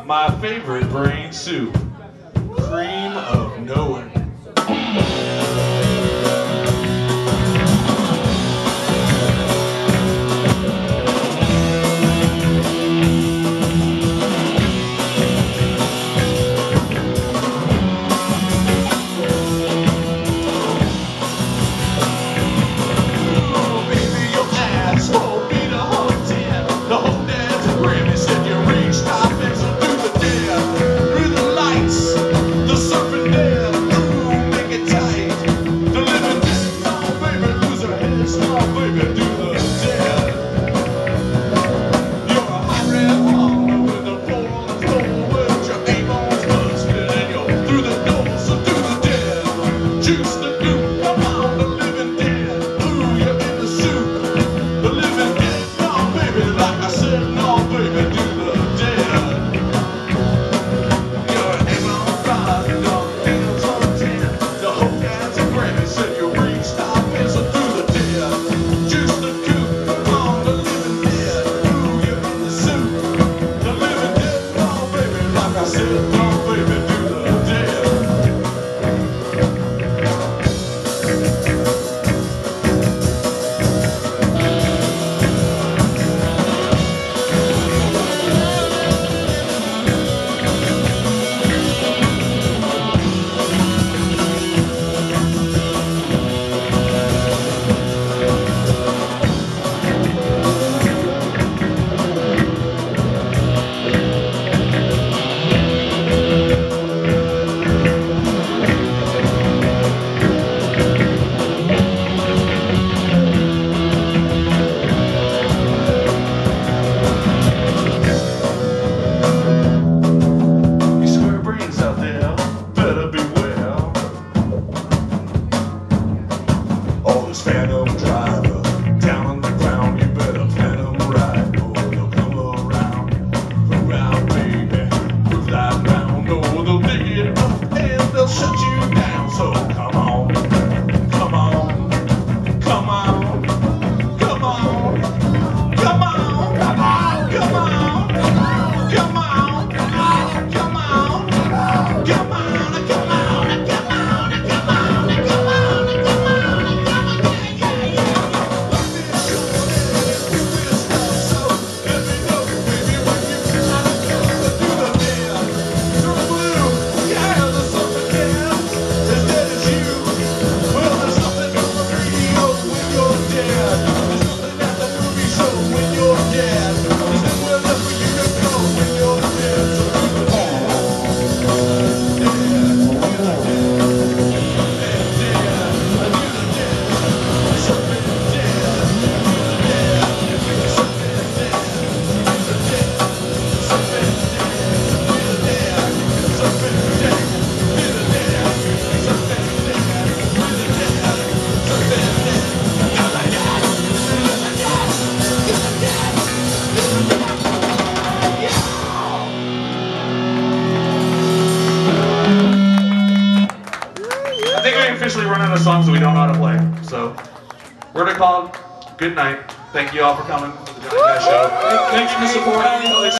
my favorite brain soup, cream of knowing. Phantom driver down on the ground, you better plan them right, or they'll come around, baby, prove that round, or they'll dig it up and they'll shut you down. So come on, come on, come on, come on, come on, come on, come on, come on, come on, come on, come on. I think we officially run out of songs that we don't know how to play. So we're gonna call it good night. Thank you all for coming to the Johnny Cash Show. Thanks for supporting.